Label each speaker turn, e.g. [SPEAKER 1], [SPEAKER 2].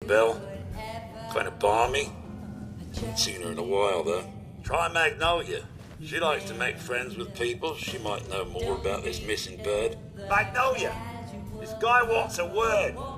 [SPEAKER 1] Belle. Kind of balmy. Haven't seen her in a while, though. Try Magnolia. She likes to make friends with people. She might know more about this missing bird. Magnolia! This guy wants a word.